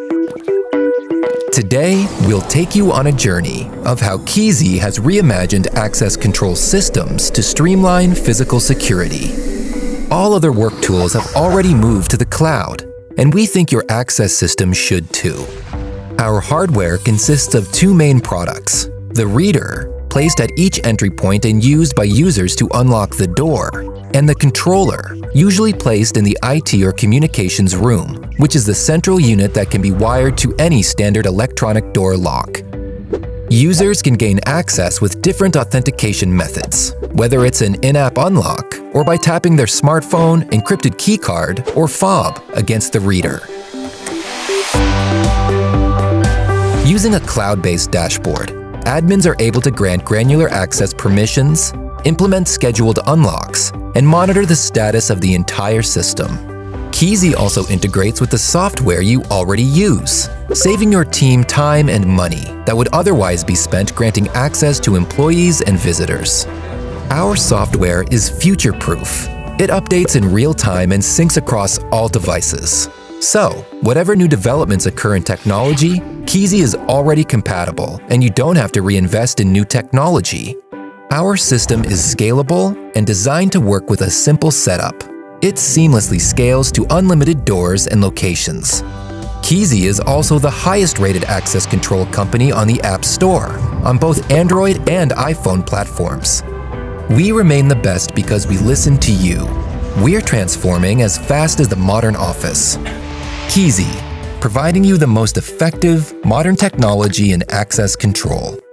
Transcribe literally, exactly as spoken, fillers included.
Today, we'll take you on a journey of how Kisi has reimagined access control systems to streamline physical security. All other work tools have already moved to the cloud, and we think your access system should too. Our hardware consists of two main products: the reader, placed at each entry point and used by users to unlock the door, and the controller, usually placed in the I T or communications room, which is the central unit that can be wired to any standard electronic door lock. Users can gain access with different authentication methods, whether it's an in-app unlock or by tapping their smartphone, encrypted keycard, or fob against the reader. Using a cloud-based dashboard, admins are able to grant granular access permissions, implement scheduled unlocks, and monitor the status of the entire system. Kisi also integrates with the software you already use, saving your team time and money that would otherwise be spent granting access to employees and visitors. Our software is future-proof. It updates in real time and syncs across all devices. So, whatever new developments occur in technology, Kisi is already compatible, and you don't have to reinvest in new technology. Our system is scalable and designed to work with a simple setup. It seamlessly scales to unlimited doors and locations. Kisi is also the highest-rated access control company on the App Store, on both Android and iPhone platforms. We remain the best because we listen to you. We're transforming as fast as the modern office. Kisi, providing you the most effective, modern technology in access control.